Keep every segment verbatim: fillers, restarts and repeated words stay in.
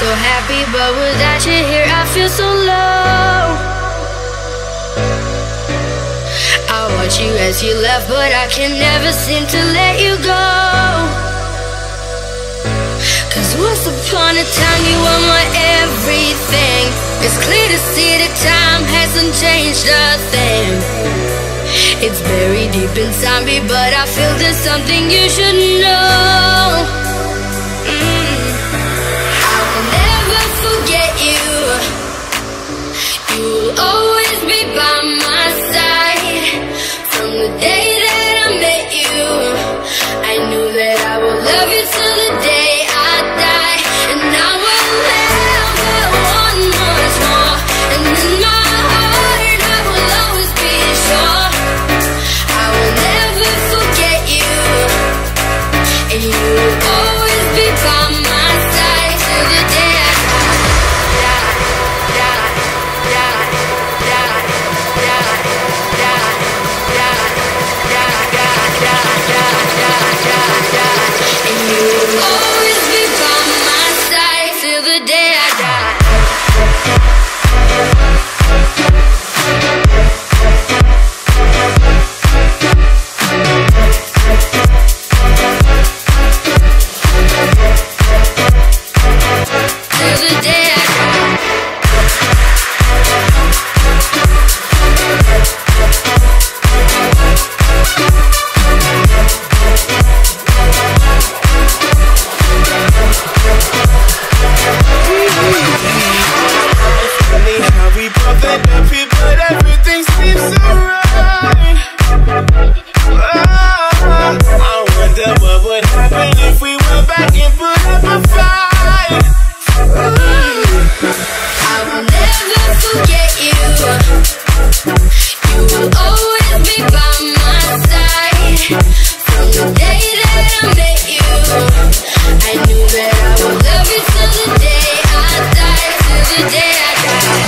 so happy, but without you here I feel so low. I watch you as you left, but I can never seem to let you go. Cause once upon a time you were my everything. It's clear to see that time hasn't changed a thing. It's buried deep inside me, but I feel there's something you should know. mm. I will never forget you. You will always be by my side. From the day that I met you, I knew that I would love you till the day I die. And I will never want much more. And in my heart I will always be sure I will never forget you. And you will always be by my side till the day I die. Die, die, die, die, die, die, die, die, die, die, die, die, die. And you will always be by my side till the day I die. Till the day I die. Funny how we both end up here, but everything seems so right. Oh, I wonder what would happen if we went back and put up a fight. I will never forget you. You will always be by my side. From the day that I met you, I knew that I would love you till the day I die. Till the day I die.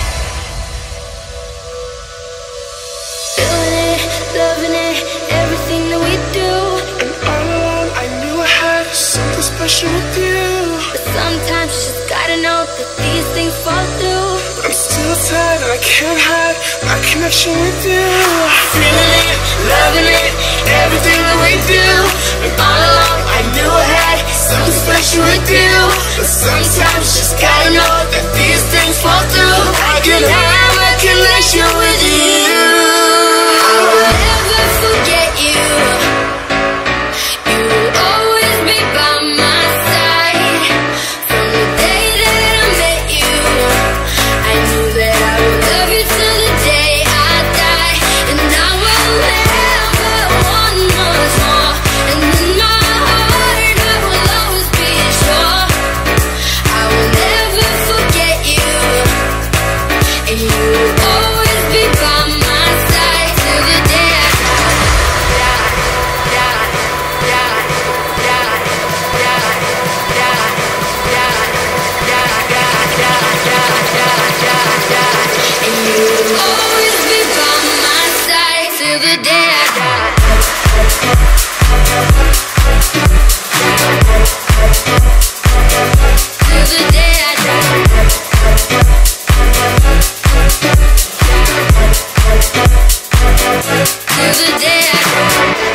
Feeling it, loving it, everything that we do. And all along I knew I had something special with you. But sometimes you just gotta know that these things fall through. But I'm still tired and I can't hide my connection with you. Feeling it, loving it, everything that we do. And all along I knew I had something special with you. But sometimes you just gotta know that these things fall through. I can have a connection with you. I will never forget you. You will always be by my side. From the day that I met you, I knew that I would love you till the day I die. And I will never want much more. And in my heart I will always be sure I will never forget you. And you will always be by my side till the day I die. Die, die, die, die, die, die, die, die, die, die, die, die, die. And you will always be by my side till the day I die. Till the day I die. Till the day I die.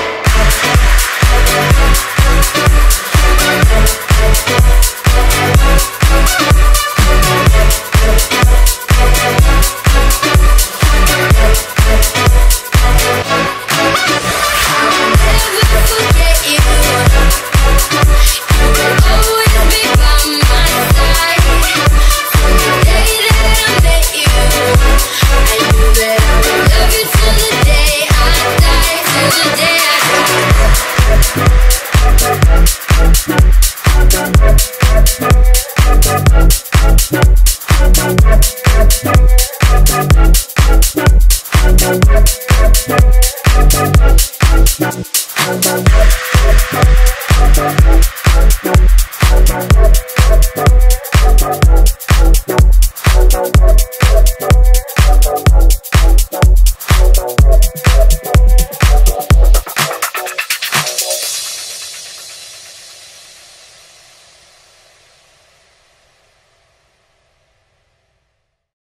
Never forget you. You will always be by my side. From the day that I met you, I knew that I would love you till the day I die. Till the day I die.